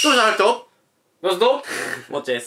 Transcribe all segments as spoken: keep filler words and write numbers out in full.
そうじゃなくとどうぞどうもっちです。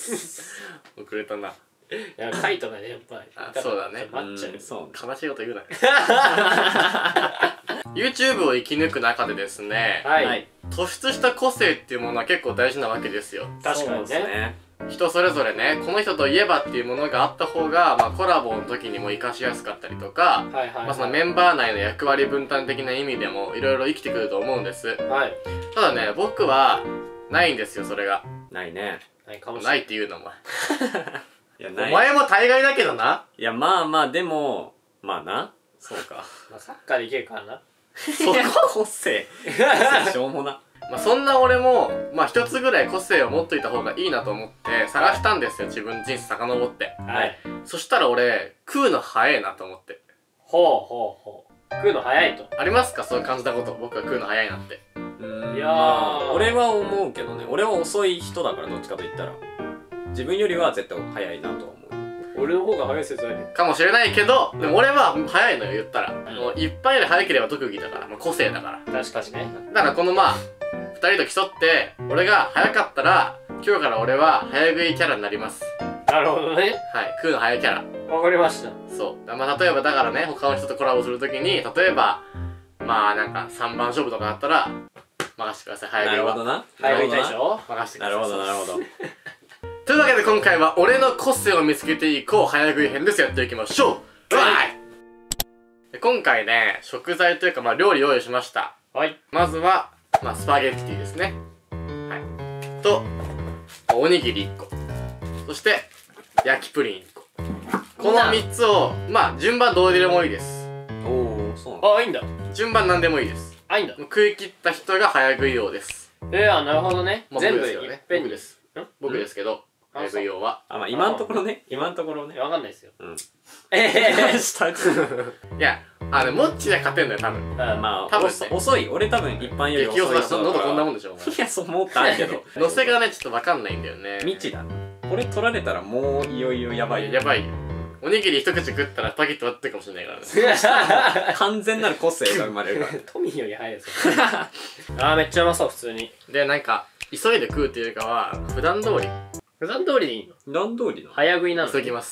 遅れたな。 いや、カイトがね、やっぱり。 あ、そうだね。 待っちゃう。 そう悲しいこと言うなよ。YouTube を生き抜く中でですね、 はい。 突出した個性っていうものは結構大事なわけですよ。 確かにね。 人それぞれね、この人といえばっていうものがあった方が、まあコラボの時にも活かしやすかったりとか、まあそのメンバー内の役割分担的な意味でもいろいろ生きてくると思うんです。 はい。 ただね、僕はないんですよ、それが。 ないね。 ないかもしれない。ないって言うのお前。 いや、ない。 お前も大概だけどな。 いや、まあまあ、でも、まあな。そうか。 まあサッカーでいけるからな。 そこ個性。しょうもな。 まあそんな俺も、まあ一つぐらい個性を持っといた方がいいなと思って探したんですよ、自分の人生遡って。 はい。 そしたら俺、食うの早いなと思って。 ほうほうほう。食うの早いと。 ありますか、そういう感じたこと。僕が食うの早いなって。 いやー、まあ、俺は思うけどね。俺は遅い人だから、どっちかと言ったら。自分よりは絶対早いなとは思う。 俺の方が早い説あるかもしれないけど、でも俺は早いのよ、言ったら。もう一般より早ければ特技だから、まあ、個性だから。 確かにね。 だからこのまあ、二人と競って、俺が早かったら、今日から俺は早食いキャラになります。 なるほどね。 はい、食うの早いキャラ。 わかりました。 そう。まあ例えばだからね、他の人とコラボするときに、例えば、まあなんかさんばん勝負とかあったら、任せてください、早食いは。 なるほどな。 早食い大将任せてください。 なるほど、なるほど。 というわけで今回は俺の個性を見つけていこう早食い編です。やっていきましょう。はいで今回ね、食材というかまあ料理用意しました。 はい。 まずは、まあスパゲッティですね。はい。と、おにぎりいっこ。そして、焼きプリンいっこ。このみっつを、まあ順番どうでもいいです。 おー、そうなんだ。 あ、いいんだ。 順番なんでもいいです。 あ、いいんだ。 食い切った人が早食い用です。 えー、あ、なるほどね。全部いっぺんに。 僕です。僕ですけど、早食い用は。 あ、まあ今のところね。今のところね。 わかんないですよ。 うん。 ええ下いや、あの、もっちで勝てんだよ、多分。 まあ、 多分遅い。俺多分一般より遅い。 激遅だし、喉こんなもんでしょ、お前。 いや、そう思ったけど。 乗せがね、ちょっとわかんないんだよね。 未知だね。これ取られたらもういよいよやばい。 やばいよ。おにぎり一口食ったらパキッと割ってるかもしれないからね。 完全なる個性が生まれるから。 トミーより早いですよ。あー、めっちゃうまそう、普通に。 で、なんか、急いで食うっていうかは、普段通り。 普段通りでいいの？ 普段通りの早食いなの？ 急ぎます。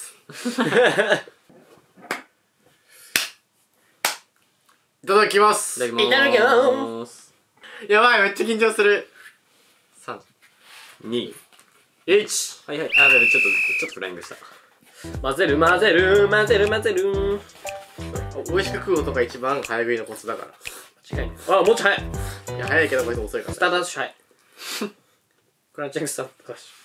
いただきます。 いただきいただきます。 やばい、めっちゃ緊張する。さん、 に、 いち。 はいはい。あ、でもちょっと、ちょっとフライングした。 混ぜる混ぜる混ぜる混ぜる。 美味しく食うことが一番早食いのコツだから。 間違いない。あ、もうちょい早い。 いや、早いけどこいつ遅いから。 スタートダッシュ早い。クランチングスタートダッシ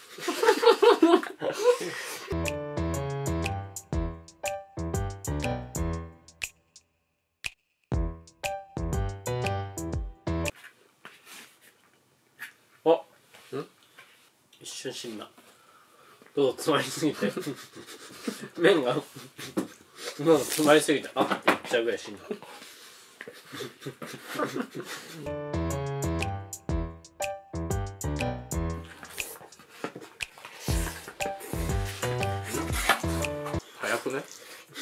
ュ。あ、ん？一瞬死んだ。どうぞ詰まりすぎて麺が喉詰まりすぎてあって言っちゃうぐらい死んだ。 早くね。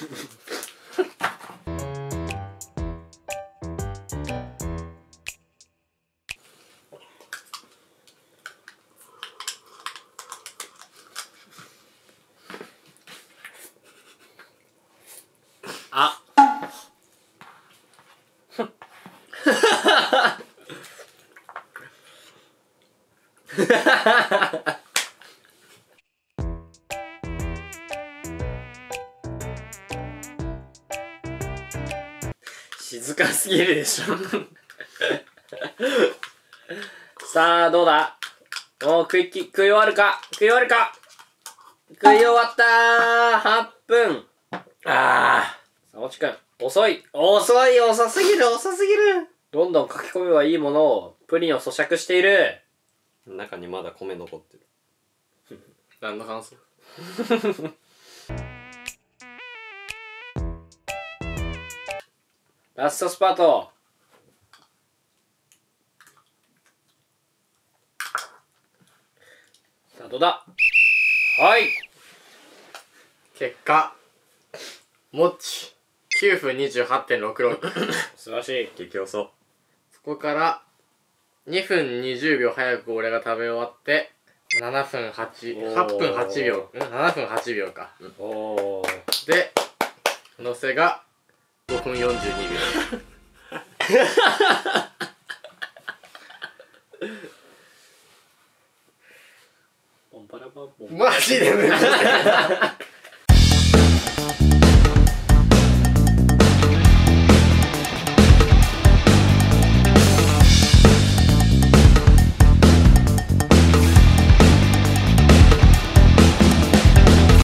あ静かすぎるでしょさあどうだおー食いき食い終わるか食い終わるか食い終わったーはっぷんあーさおちくん遅い遅い遅すぎる遅すぎるどんどん書き込めばいいものをプリンを咀嚼している中にまだ米残ってる。 何の感想？ ラストスパートさあどうだはい結果、もっちきゅうふんにじゅうはちてんろくろく。 素晴らしい激遅。 そこからにふんにじゅうびょう早く俺が食べ終わってななふんはち、 おーはっぷんはちびょう、ん ?なな 分はちびょうか。 おおで、のせがごふんよんじゅうにびょポンパラパンポンう。マジで無理だ